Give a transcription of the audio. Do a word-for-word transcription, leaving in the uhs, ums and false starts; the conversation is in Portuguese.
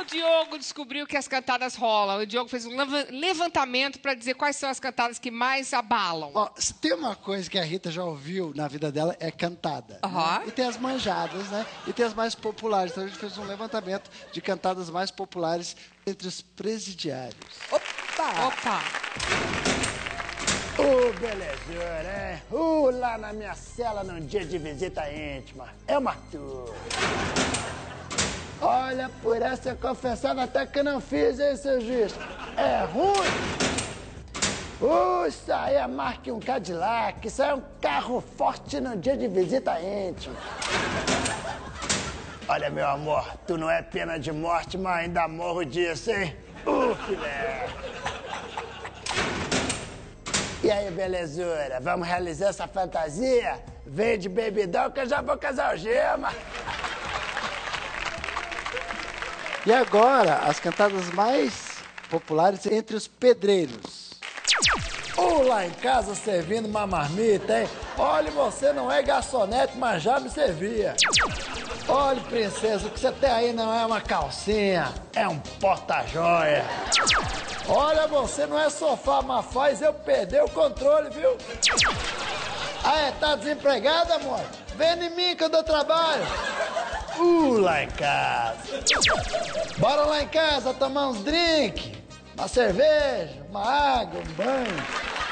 o Diogo descobriu que as cantadas rolam? O Diogo fez um levantamento para dizer quais são as cantadas que mais abalam. Ó, se tem uma coisa que a Rita já ouviu na vida dela, é cantada. Uhum. Né? E tem as manjadas, né? E tem as mais populares. Então a gente fez um levantamento de cantadas mais populares entre os presidiários. Opa! Opa! Ô, oh, belezura, hein? Uh, lá na minha cela num dia de visita íntima. É uma turma. Olha, por essa eu confessava até que não fiz, hein, seu juiz? É ruim? Uh, isso aí é marca um Cadillac. Isso aí é um carro forte num dia de visita íntima. Olha, meu amor, tu não é pena de morte, mas ainda morro disso, hein? Uh, filé! E aí, belezura, vamos realizar essa fantasia? Vem de bebidão que eu já vou casar algema. E agora, as cantadas mais populares entre os pedreiros. Uh, lá em casa servindo uma marmita, hein? Olha, você não é garçonete, mas já me servia. Olha, princesa, o que você tem aí não é uma calcinha, é um porta-joia. Olha, você não é sofá, mas faz eu perder o controle, viu? Ah, é? Tá desempregada, amor? Vem em mim que eu dou trabalho. Uh, lá em casa. Bora lá em casa tomar uns drinks, uma cerveja, uma água, um banho.